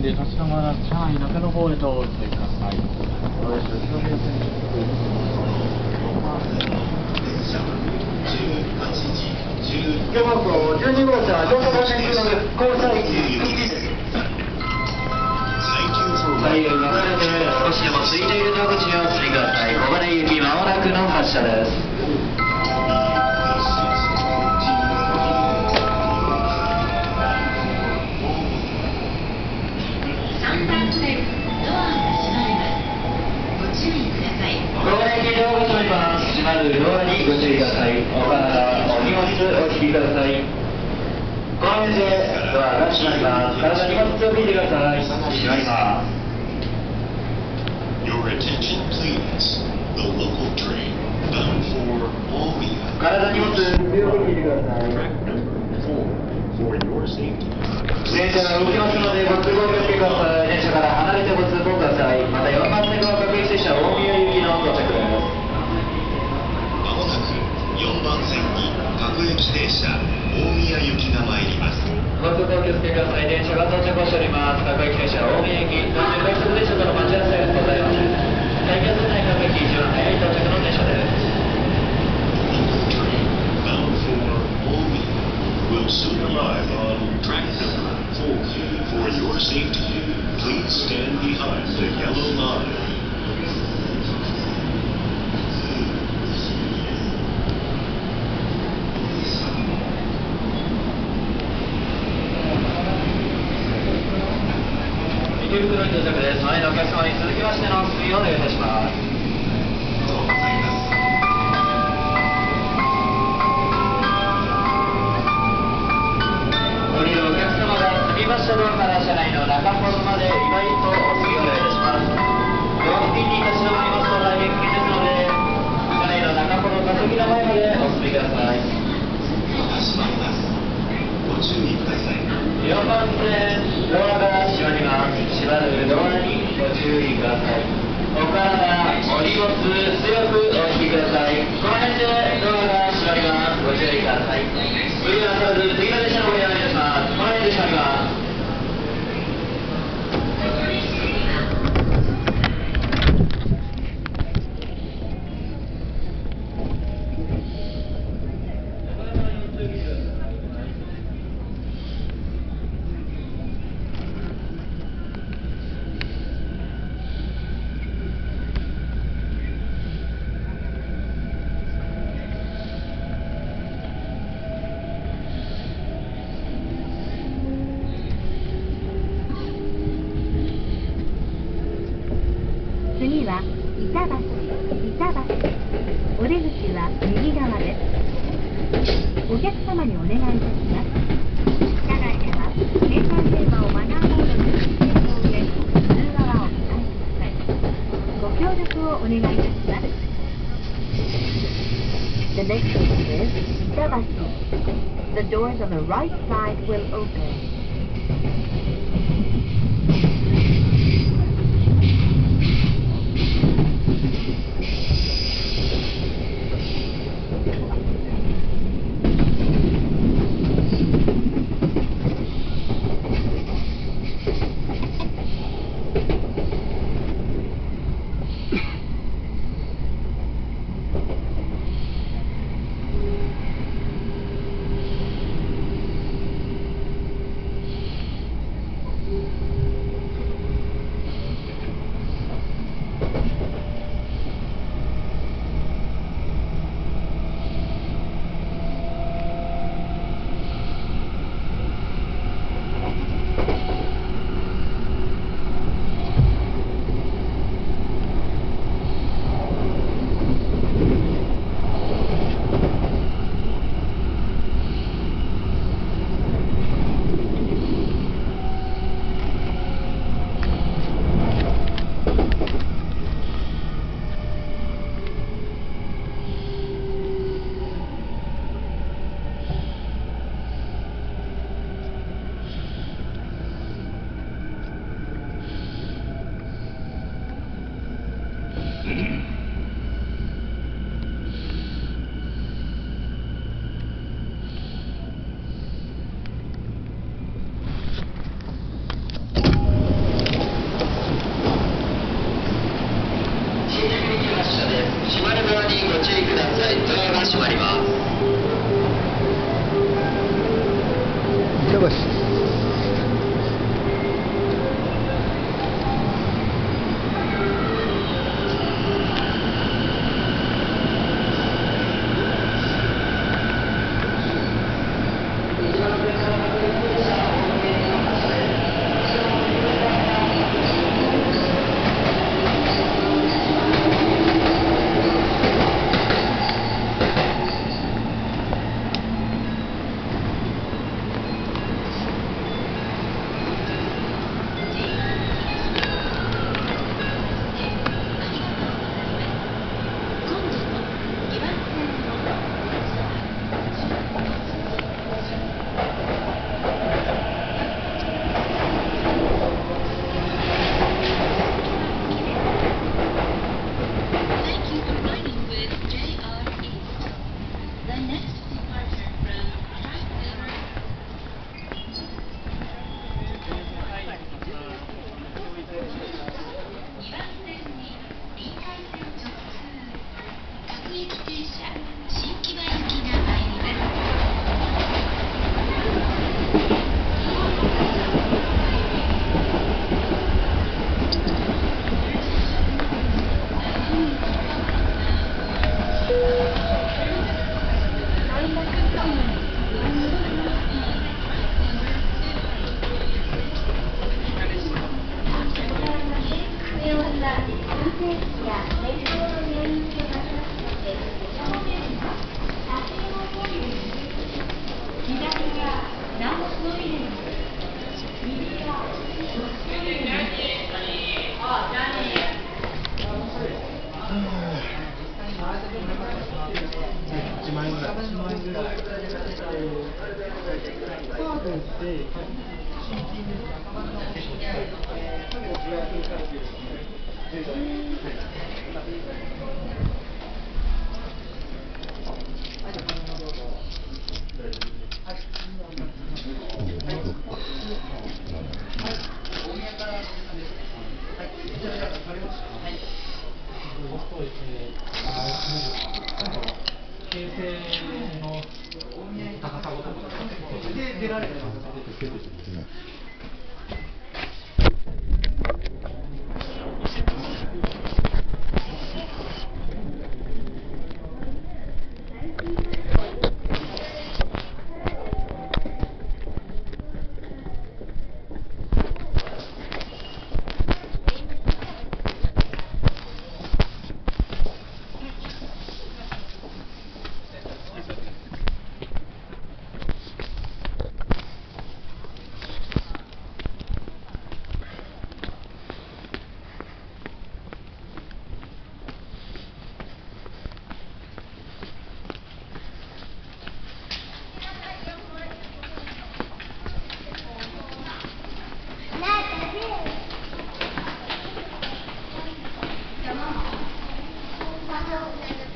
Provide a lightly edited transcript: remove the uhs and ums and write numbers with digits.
で立ち止まらず車内中の方へとお移りください。お願いします。 4号棟12号車乗車場線中の交差位置です。左右分かれて少しでも空いているとご注意をお進みください。小金井行きまもなくの発車です。閉まるドアにご注意ください。お体、お荷物お引きください。この辺でドアが閉まります。体荷物を引いてください。閉まります。 Your attention please. The local train bound for Omiya. 体荷物強く引いてください。 For your safety. 電車が動きますのでご通行気をつけください。電車から離れてご通行ください。また4番線の各駅列車大宮行きの到着です。 まもなく4番線に各駅停車大宮行きが参ります。 ご通行気をつけください。電車が到着をしております。各駅停車大宮行き、途中快速電車との待ち合わせがございません。大気圧内各駅一番早い到着の電車です。 Local train bound for Omiya will soon arrive on track number 4. For your safety, please stand behind the yellow line. 池袋に到着です。前のお客様に続きましての推移をお願いいたします。降りるお客様が積みましたドアから車内の中ほどまで今一歩お過ぎお願いいたします。ドア付近に立ち止まりますと大変危険ですので、車内の中ほど座席の前までお進みください。 閉まります。ご注意ください。 4番線ドアが閉まります。閉まるドアにご注意ください。お体、お荷物強くお引きください。この辺でドアが閉まります。ご注意ください。無理はなさらず次の列車のご利用お願いします。この辺で閉まります。 次は板橋。お出口は右側です。お客様にお願いいたします。車内では携帯電話をマナーモードに設定の上、通話はお控えください。ご協力をお願いいたします。The next station is 板橋. The doors on the right side will open. です。閉まるドアにご注意ください。ドアが閉まります。 板橋。 Come on.